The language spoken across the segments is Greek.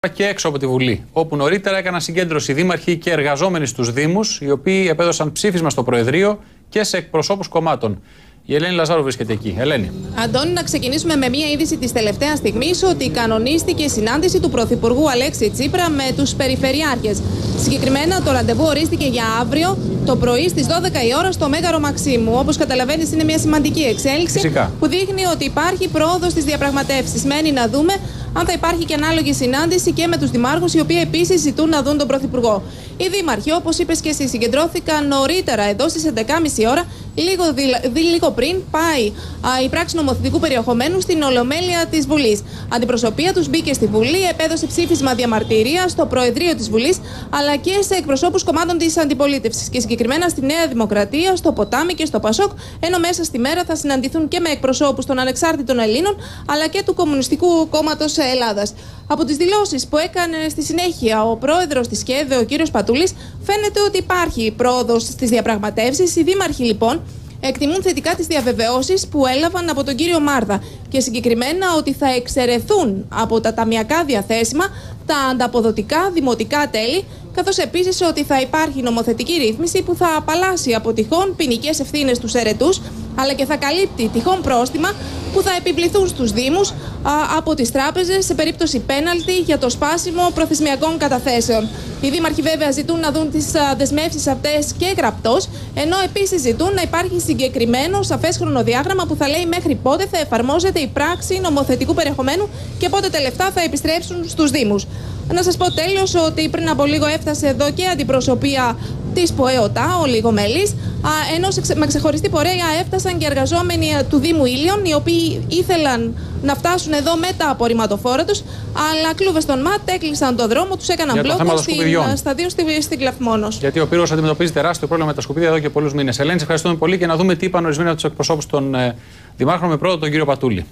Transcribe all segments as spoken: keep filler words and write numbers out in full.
Και έξω από τη Βουλή, όπου νωρίτερα έκαναν συγκέντρωση δήμαρχοι και εργαζόμενοι στους Δήμους, οι οποίοι επέδωσαν ψήφισμα στο Προεδρείο και σε εκπροσώπους κομμάτων. Η Ελένη Λαζάρου βρίσκεται εκεί. Ελένη. Αντώνη, να ξεκινήσουμε με μία είδηση της τελευταίας στιγμής ότι κανονίστηκε η συνάντηση του Πρωθυπουργού Αλέξη Τσίπρα με τους Περιφερειάρχες. Συγκεκριμένα, το ραντεβού ορίστηκε για αύριο το πρωί στις δώδεκα η ώρα στο Μέγαρο Μαξίμου. Όπως καταλαβαίνεις, είναι μια σημαντική εξέλιξη. Φυσικά. Που δείχνει ότι υπάρχει πρόοδος στις διαπραγματεύσεις. Μένει να δούμε αν θα υπάρχει και ανάλογη συνάντηση και με τους δημάρχους, οι οποίοι επίσης ζητούν να δουν τον Πρωθυπουργό. Οι δήμαρχοι, όπως είπες και εσύ, συγκεντρώθηκαν νωρίτερα εδώ στις έντεκα και μισή ώρα, λίγο, δι, λίγο πριν πάει α, η πράξη νομοθετικού περιεχομένου στην Ολομέλεια της Βουλής. Αντιπροσωπεία τους μπήκε στη Βουλή, επέδωσε ψήφισμα διαμαρτυρία στο Προεδρείο της Βουλής, αλλά και σε εκπροσώπους κομμάτων της αντιπολίτευσης. Και συγκεκριμένα στη Νέα Δημοκρατία, στο Ποτάμι και στο Πασόκ, ενώ μέσα στη μέρα θα συναντηθούν και με εκπροσώπους των ανεξάρτητων Ελλήνων, αλλά και του Κομμουνιστικού Κόμματος Ελλάδας. Από τις δηλώσεις που έκανε στη συνέχεια ο πρόεδρος της ΚΕΔΕ, ο κύριος Πατούλης, φαίνεται ότι υπάρχει πρόοδος στις διαπραγματεύσεις. Οι δήμαρχοι λοιπόν εκτιμούν θετικά τις διαβεβαιώσεις που έλαβαν από τον κύριο Μάρδα και συγκεκριμένα ότι θα εξαιρεθούν από τα ταμιακά διαθέσιμα τα ανταποδοτικά δημοτικά τέλη, καθώς επίσης ότι θα υπάρχει νομοθετική ρύθμιση που θα απαλλάσσει από τυχόν ποινικές ευθύνες τους αιρετούς, αλλά και θα καλύπτει τυχόν πρόστιμα που θα επιβληθούν στους Δήμους α, από τις τράπεζες σε περίπτωση πέναλτι για το σπάσιμο προθεσμιακών καταθέσεων. Οι δήμαρχοι βέβαια ζητούν να δουν τις δεσμεύσεις αυτές και γραπτός, ενώ επίσης ζητούν να υπάρχει συγκεκριμένο σαφές χρονοδιάγραμμα που θα λέει μέχρι πότε θα εφαρμόζεται η πράξη νομοθετικού περιεχομένου και πότε τα λεφτά θα επιστρέψουν στους Δήμους. Να σας πω τέλος ότι πριν από λίγο έφτασε εδώ και αντιπροσωπεία της ΠΟΕΟΤΑ, ο Λιγομέλης, ενώ με ξεχωριστή πορεία έφτασαν και εργαζόμενοι του Δήμου Ήλιων, οι οποίοι ήθελαν να φτάσουν εδώ με τα απορριμματοφόρα τους, αλλά κλούβες των ΜΑΤ έκλεισαν τον δρόμο, τους έκαναν μπλόκο στα δύο στη, στην Κλαθμόνος. Γιατί ο Πύρος αντιμετωπίζει τεράστιο πρόβλημα με τα σκουπίδια εδώ και πολλούς μήνες. Ελένη, ευχαριστούμε πολύ και να δούμε τι είπαν ορισμένοι από τους εκπροσώπους των ε, δημάρχων, με πρώτο τον κύριο Πατούλη.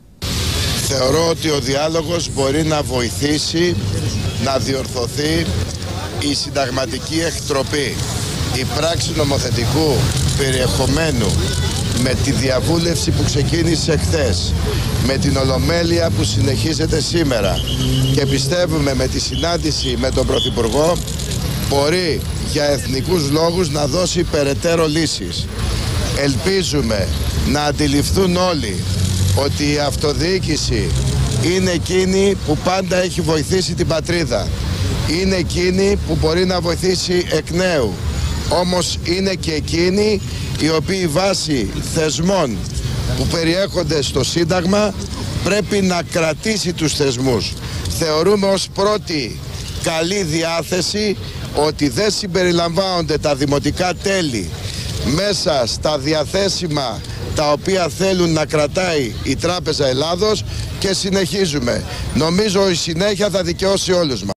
Θεωρώ ότι ο διάλογος μπορεί να βοηθήσει να διορθωθεί η συνταγματική εκτροπή. Η πράξη νομοθετικού περιεχομένου με τη διαβούλευση που ξεκίνησε χθες, με την Ολομέλεια που συνεχίζεται σήμερα και πιστεύουμε με τη συνάντηση με τον Πρωθυπουργό μπορεί για εθνικούς λόγους να δώσει περαιτέρω λύσεις. Ελπίζουμε να αντιληφθούν όλοι ότι η αυτοδιοίκηση είναι εκείνη που πάντα έχει βοηθήσει την πατρίδα. Είναι εκείνη που μπορεί να βοηθήσει εκ νέου. Όμως είναι και εκείνη οι οποίοι βάσει θεσμών που περιέχονται στο Σύνταγμα πρέπει να κρατήσει τους θεσμούς. Θεωρούμε ως πρώτη καλή διάθεση ότι δεν συμπεριλαμβάνονται τα δημοτικά τέλη μέσα στα διαθέσιμα τα οποία θέλουν να κρατάει η Τράπεζα Ελλάδος και συνεχίζουμε. Νομίζω η συνέχεια θα δικαιώσει όλους μας.